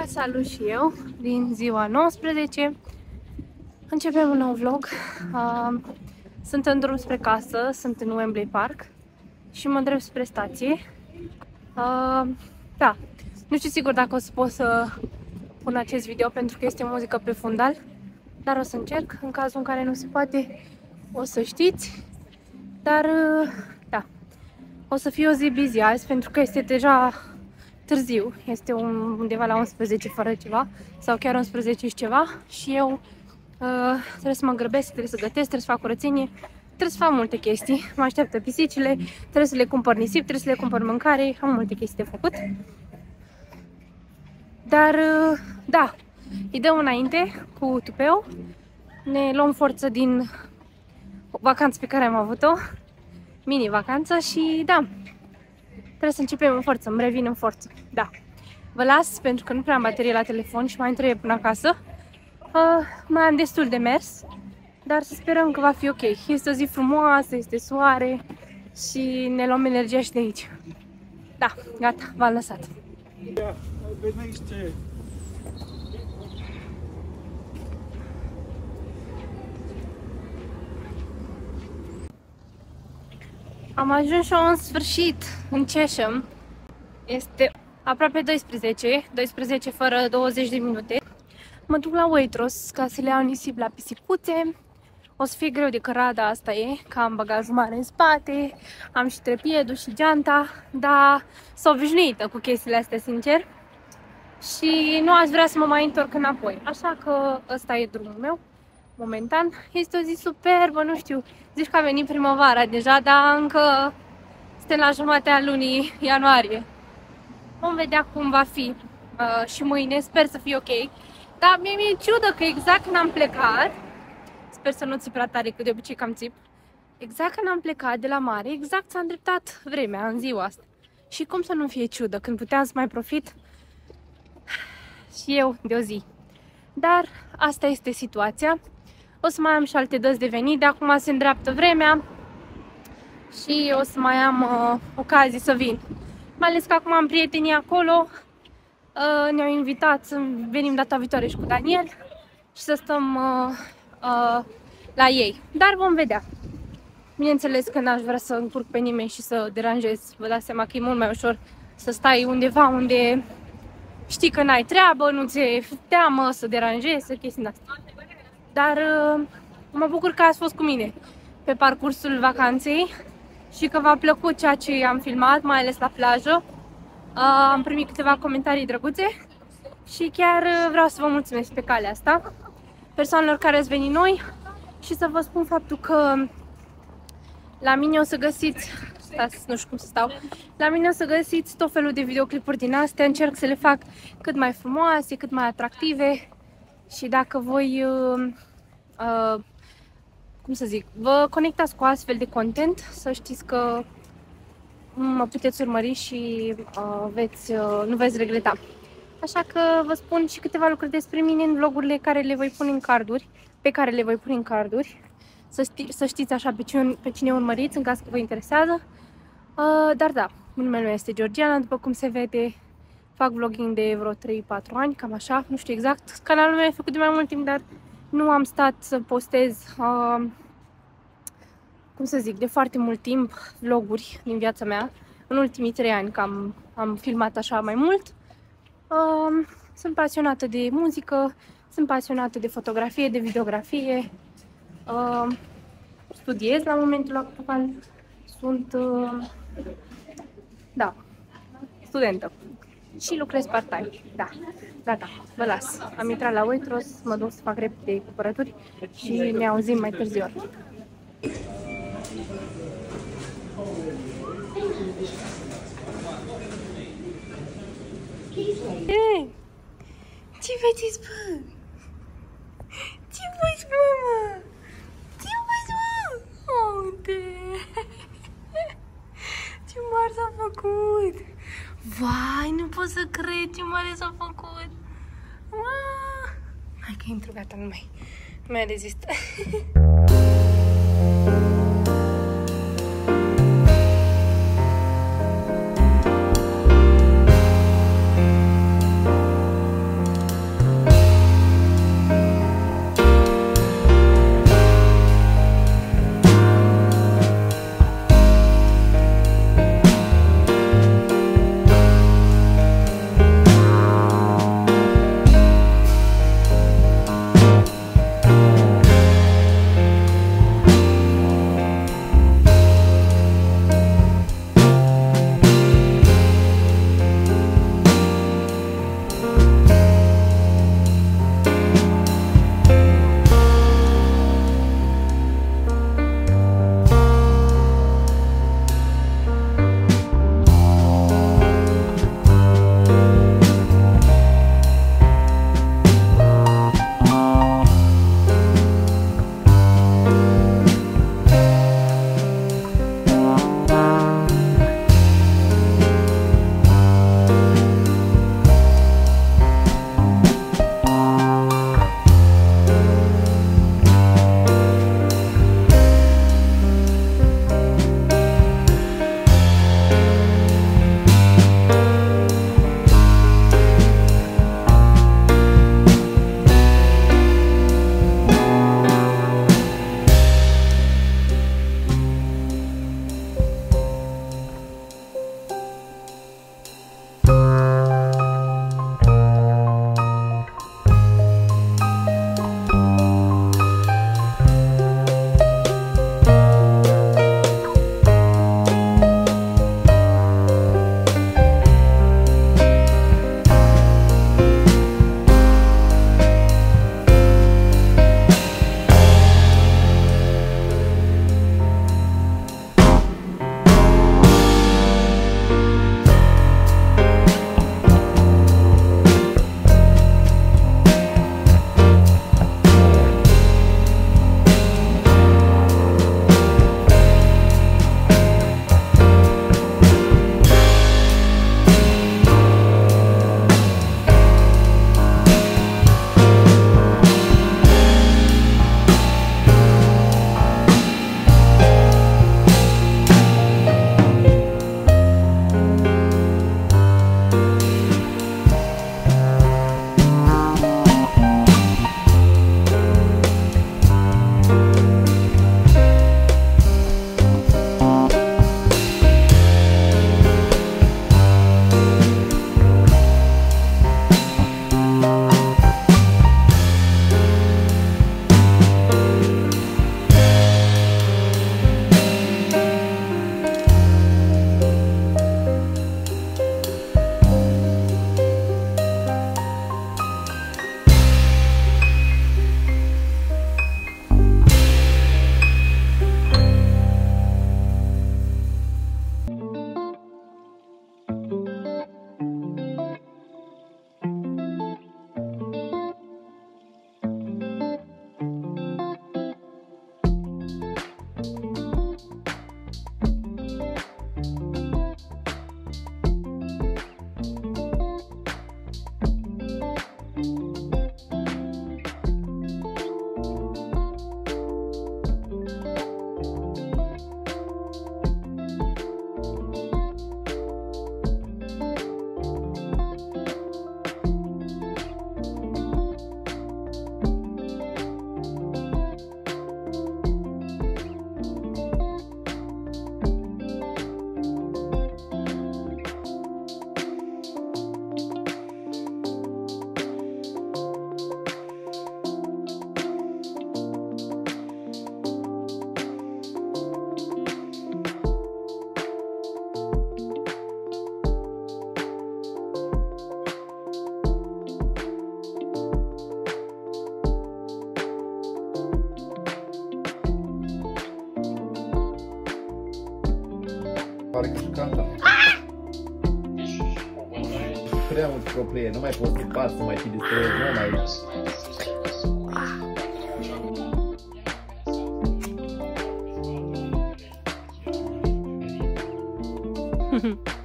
Vă salut și eu din ziua 19. Începem un nou vlog. Sunt în drum spre casă, sunt în Wembley Park și mă îndrept spre stație. Da, nu știu sigur dacă o să pot să pun acest video pentru că este muzică pe fundal, dar o să încerc. În cazul în care nu se poate, o să știți. Dar da, o să fie o zi busy azi pentru că este deja târziu, este undeva la 11 fără ceva sau chiar 11 și ceva și eu trebuie să mă grăbesc, trebuie să gătesc, trebuie să fac curățenie, trebuie să fac multe chestii. Mă așteaptă pisicile, trebuie să le cumpăr nisip, trebuie să le cumpăr mâncare, am multe chestii de făcut. Dar da, îi dăm înainte cu tupeu, ne luăm forță din vacanța pe care am avut-o, mini-vacanță și da, trebuie să începem în forță, îmi revin în forță. Da, vă las pentru că nu prea am baterie la telefon și mai îmi trebuie până acasă. Mai am destul de mers, dar să sperăm că va fi ok. Este o zi frumoasă, este soare și ne luăm energia și de aici. Da, gata, v-am lăsat. Am ajuns și în sfârșit în Chesham. Este aproape 12 fără 20 de minute. Mă duc la Waitrose ca să le iau nisip la pisicuțe. O să fie greu de cărat, dar asta e, că am bagajul mare în spate, am și trepiedul și geanta, dar sunt obișnuită cu chestiile astea, sincer. Și nu aș vrea să mă mai întorc înapoi, așa că ăsta e drumul meu, momentan. Este o zi superbă, nu știu, zici că a venit primăvara deja, dar încă suntem la jumătatea lunii ianuarie. Vom vedea cum va fi și mâine, sper să fie ok. Dar mi-e ciudă că exact când am plecat, sper să nu țip prea tare, că de obicei cam țip, exact când am plecat de la mare, exact s-a îndreptat vremea în ziua asta. Și cum să nu fie ciudă, când puteam să mai profit și eu de o zi. Dar asta este situația. O să mai am și alte dăți de venit, de acum se îndreaptă vremea și o să mai am ocazii să vin. Mai ales că acum am prietenii acolo, ne-au invitat să venim data viitoare și cu Daniel și să stăm la ei. Dar vom vedea. Bineînțeles că n-aș vrea să încurc pe nimeni și să deranjez. Vă dați seama că e mult mai ușor să stai undeva unde știi că n-ai treabă, nu ți-e teamă să deranjezi, să chestii astea. Dar mă bucur că ați fost cu mine pe parcursul vacanței și că v-a plăcut ceea ce am filmat, mai ales la plajă. Am primit câteva comentarii drăguțe și chiar vreau să vă mulțumesc pe calea asta persoanelor care ați venit noi și să vă spun faptul că la mine o să găsiți, nu știu cum să stau, la mine o să găsiți tot felul de videoclipuri din astea, încerc să le fac cât mai frumoase, cât mai atractive și dacă voi, cum să zic, vă conectați cu astfel de content, să știți că mă puteți urmări și nu veți regreta. Așa că vă spun și câteva lucruri despre mine în vlogurile care le voi pune în carduri, să știți așa pe cine urmăriți în caz că vă interesează. Dar da, numele meu este Georgiana, după cum se vede, fac vlogging de vreo 3-4 ani, cam așa, nu știu exact. Canalul meu e făcut de mai mult timp, dar nu am stat să postez, cum să zic, de foarte mult timp vloguri din viața mea. În ultimii 3 ani că am filmat așa mai mult. Sunt pasionată de muzică, sunt pasionată de fotografie, de videografie. Studiez la momentul actual. Sunt, da, studentă. Și lucrez part-time. Da, gata, vă las. Am intrat la Waitrose, mă duc să fac repede cumpărături și ne auzim mai târziu. Ei, ce faceți, bă? Ce faci, mama? Ce faci, mă? Uite! Ce mare s-a făcut! Vai, nu pot să cred ce mare s-a făcut! Hai că intru, gata, nu mai rezist. Pare că și canta. Prea mult pro player, nu mai poți să bați, să mai fi distrăit, nu mai...